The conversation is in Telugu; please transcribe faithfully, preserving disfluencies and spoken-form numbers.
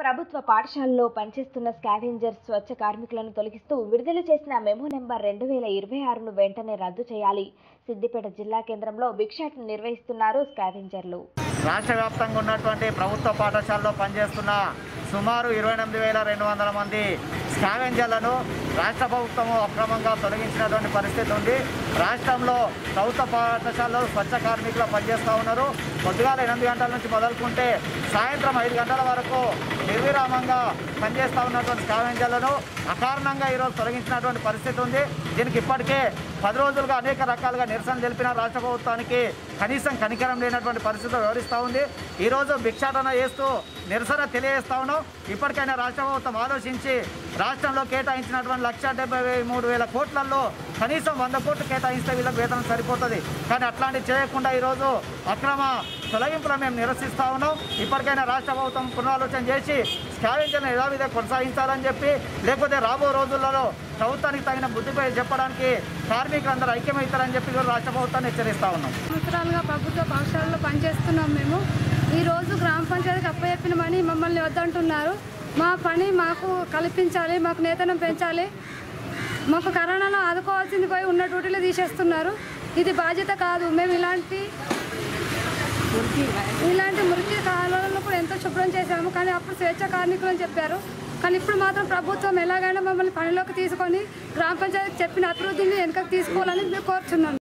ప్రభుత్వ పాఠశాలలో పనిచేస్తున్న స్కావెంజర్స్ స్వచ్ఛ కార్మికులను తొలగిస్తూ విడుదల చేసిన మెమో నెంబర్ రెండు వేల ఇరవై ఆరును వెంటనే రద్దు చేయాలి. సిద్దిపేట జిల్లా కేంద్రంలో భిక్షాటన నిర్వహిస్తున్నారు స్కావెంజర్లు. రాష్ట్ర వ్యాప్తంగా ఉన్నటువంటి ప్రభుత్వ పాఠశాలలో పనిచేస్తున్న సుమారు ఇరవై ఎనిమిది వేల రెండు వందల మంది స్కావెంజర్లను రాష్ట్ర ప్రభుత్వం అక్రమంగా తొలగించినటువంటి పరిస్థితి ఉంది. రాష్ట్రంలో ప్రభుత్వ పాఠశాలలో స్వచ్ఛ కార్మికులు పనిచేస్తూ ఉన్నారు. పొద్దుగాల ఎనిమిది గంటల నుంచి మొదలుకుంటే సాయంత్రం ఐదు గంటల వరకు నిర్విరామంగా పనిచేస్తూ ఉన్నటువంటి స్కావెంజర్లను అకారణంగా ఈరోజు తొలగించినటువంటి పరిస్థితి ఉంది. దీనికి ఇప్పటికే పది రోజులుగా అనేక రకాలుగా నిరసన తెలిపిన రాష్ట్ర ప్రభుత్వానికి కనీసం కనికరం లేనటువంటి పరిస్థితులు వివరిస్తూ ఉంది. ఈరోజు భిక్షాటన చేస్తూ నిరసన తెలియజేస్తా ఉన్నాం. ఇప్పటికైనా రాష్ట్ర ప్రభుత్వం ఆలోచించి రాష్ట్రంలో కేటాయించినటువంటి లక్ష డెబ్బై మూడు వేల కోట్లలో కనీసం వంద కోట్లు కేటాయిస్తే వీళ్ళకి వేతనం సరిపోతుంది. కానీ అట్లాంటివి చేయకుండా ఈరోజు అక్రమ తొలగింపులను మేము నిరసిస్తూ ఉన్నాం. ఇప్పటికైనా రాష్ట్ర ప్రభుత్వం పునరాలోచన చేసి స్కావెంజర్లను యథావిధిగా కొనసాగించాలని చెప్పి, లేకపోతే రాబో రోజులలో ప్రభుత్వానికి తగిన బుద్ధిపై చెప్పడానికి కార్మికులందరూ ఐక్యమవుతారని చెప్పి రాష్ట్ర ప్రభుత్వాన్ని హెచ్చరిస్తూ ఉన్నాం. సంవత్సరాలుగా ప్రభుత్వ పాఠశాలలో పనిచేస్తున్నాం. మేము ఈరోజు గ్రామ పంచాయతీకి అప్పచెప్పినమని మమ్మల్ని వద్దంటున్నారు. మా పని మాకు కల్పించాలి, మాకు నేతనం పెంచాలి, మాకు కరోనాలో ఆదుకోవాల్సింది పోయి ఉన్న డ్యూటీలో తీసేస్తున్నారు. ఇది బాధ్యత కాదు. మేము ఇలాంటి ఇలాంటి మురికి కాలంలో కూడా ఎంతో శుభ్రం చేశాము. కానీ అప్పుడు స్వేచ్ఛ కార్మికులు అని చెప్పారు. కానీ ఇప్పుడు మాత్రం ప్రభుత్వం ఎలాగైనా మమ్మల్ని పనిలోకి తీసుకొని గ్రామ పంచాయతీ చెప్పిన అభివృద్ధిని వెనుకకు తీసుకోవాలని మేము కోరుచున్నాం.